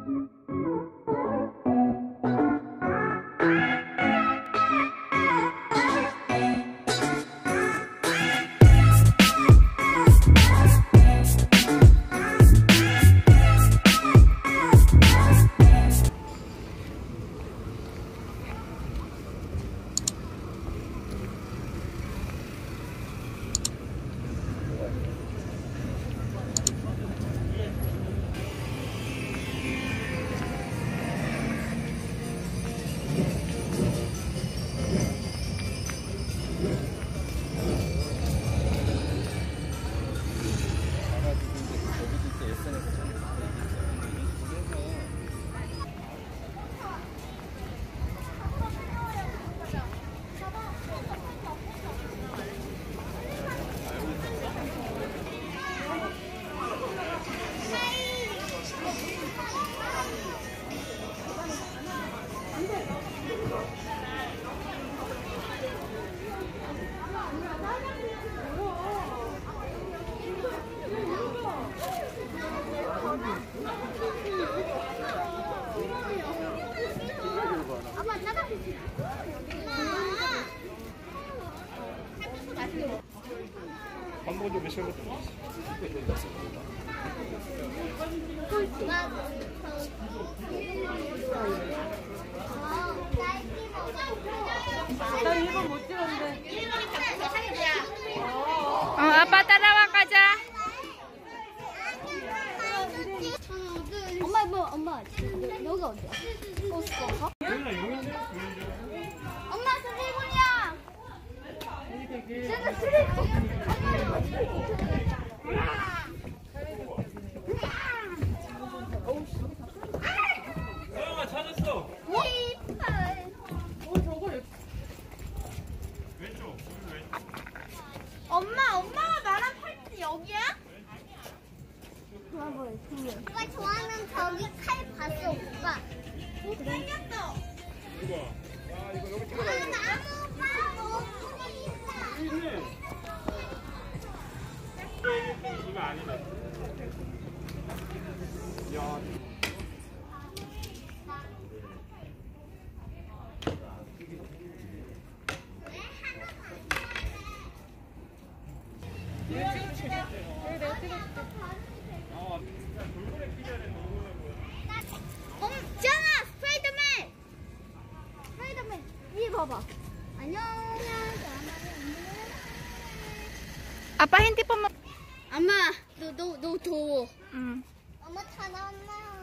광고도 몇 시간 나 일본 못 찍었는데. 아빠 따라와 가자. 엄마 뭐 엄마 여기가 어디야? 코스코? 엄마 스리군이야. 서영아 찾았어. 왼쪽. 엄마가 나랑 팔찌 여기야? 오빠 좋아하는 저기 칼 봤어 오빠. 못생겼어. 이거. 아 이거 여기 찍어라. 나무 오빠 너무 있어. 있네. 이거 아니네. 야. 지안아 스파이더맨. 스파이더맨 이 봐봐. 안녕. 아빠 핸드폰만. 엄마 너 더워. 응. 엄마 다 나왔나?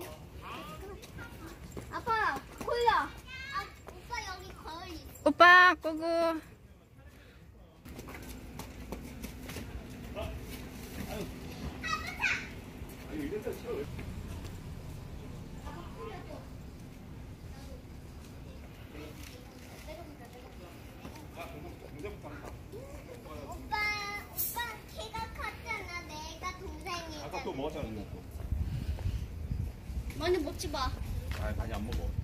아빠 콜라. 오빠 여기 거울 있어. 오빠 고고. 오빠 키가 컸잖아. 내가 동생이잖아. 아까 또 먹었잖아 이거 또. 많이 먹지 마. 아 많이 안 먹어.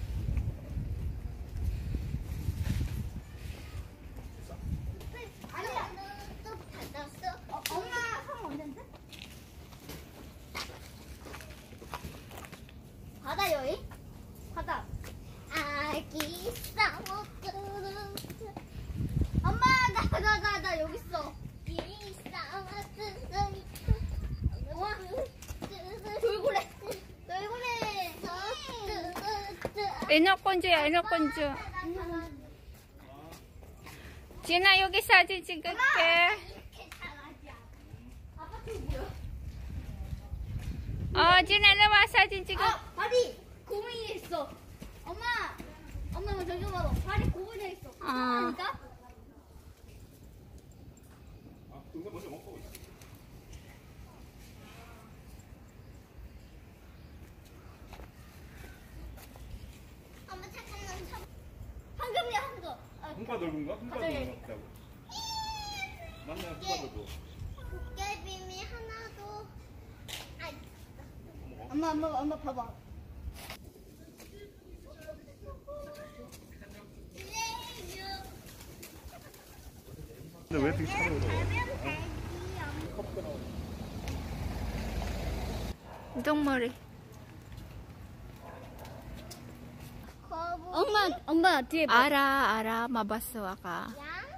아니야. 또 닫았어? 엄마 형 언젠데? 바다 여행? 바다. 아기 싸워드. 엄마 나 여기 있어. 돌고래. 애너건주야 애너건주. 지은아 여기 사진 찍을게. 지은아 일로 와 사진 찍어. 발이 고민이 있어. 엄마 저기 봐봐. 발이 고민이 있어. 그러니까? 아 동생 먼저 먹고 있어. 엄마 잠깐만. 황금이야 황금. 흥파 넓은가? 흥파 넓은 것 같다고. 맞네 흥파 넓어. 도깨비미 하나도. 엄마 봐봐. 근데 왜 이렇게 차로 우동머리. 엄마 뒤에 봐. 알아. 마봤어, 아까.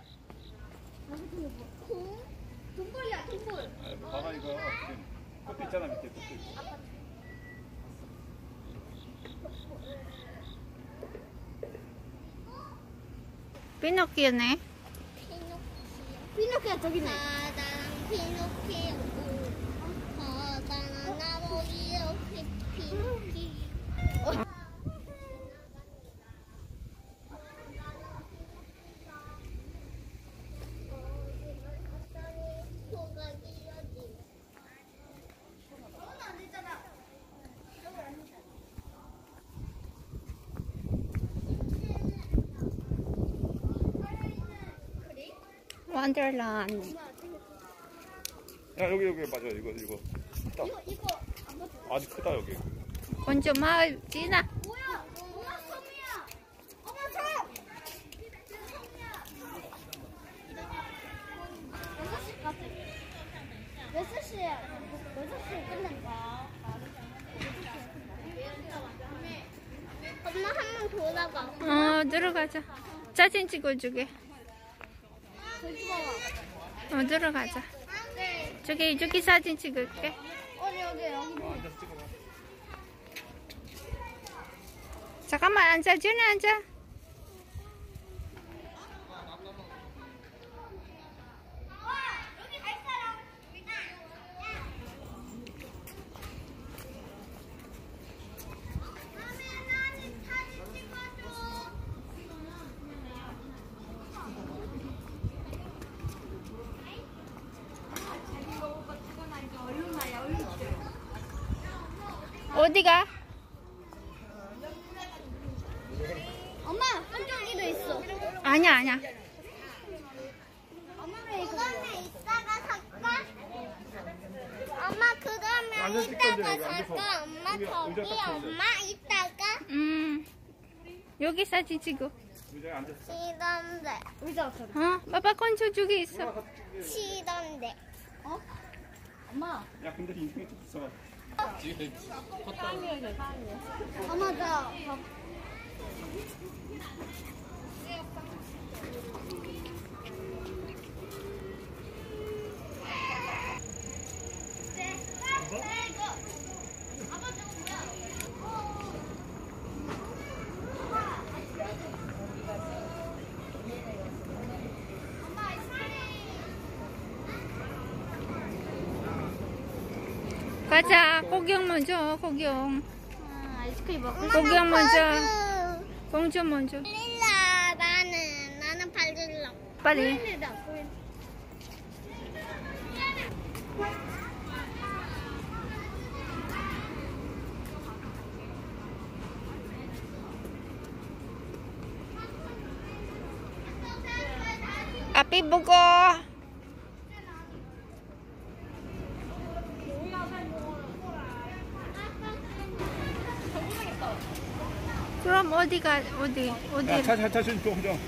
돈벌이야, 돈벌. 봐봐 이거 끝 있잖아 밑에 끝. 피노키오네. 피노키오 저기네. 바다랑 피노키오. 바다랑 나무 이렇게 피노키오. 원더랜드. 야 여기 맞아 이거 크다. 이거 안 봤어. 아주 크다 여기. 먼저 마을 지나. 뭐야? 엄마 섬이야. 엄마 섬. 섬이야. 6시까지. 6시에 끝난다. 엄마 한 번 돌아가. 들어가자. 사진 찍어주게. 저기 봐봐. 들어가자. 네. 저기 사진 찍을게. 여기. 앉아서 찍어봐. 잠깐만 앉아. 준이 앉아. 여기 갈 사람. 사진 찍어줘. 어디가? 엄마, 한쪽이도 있어. 아니야. 엄마 그거는 이따가 살까? 엄마 그거는 앉아 찍던데, 이따가 여기 앉아서. 살까? 엄마 여기 저기 의자 딱 엄마 이따가 여기 사진 찍어. 의자에 앉았어. 치던데. 빠빠 건조 저기 있어. 치던데. 엄마. 야 근데 인생이 좀 무서워. 엄마 나 밥. 가자. 구경 먼저. 구경. 아이스크림 먹고 구경 먼저. 공주 먼저. 릴라 나는 발릴라. 빨리. 앞이 보고. 그럼 어디가 어디? 야 차 좀 좀.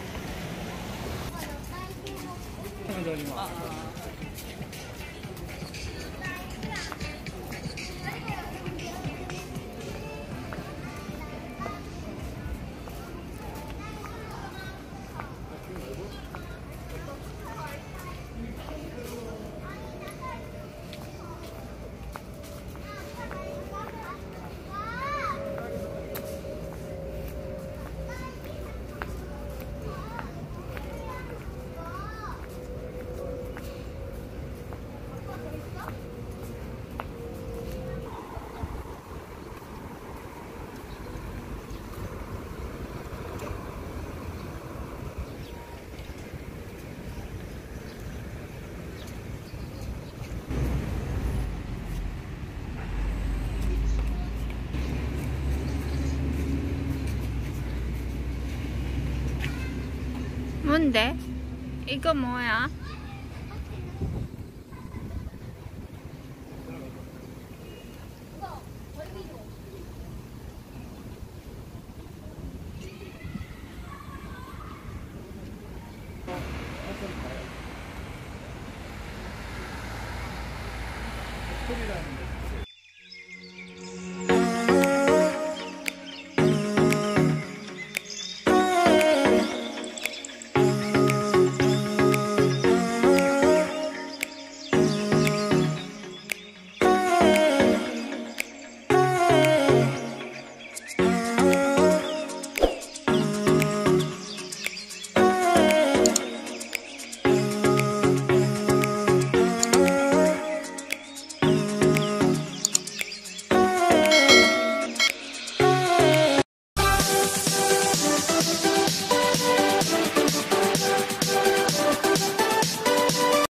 뭔데? 이거 뭐야?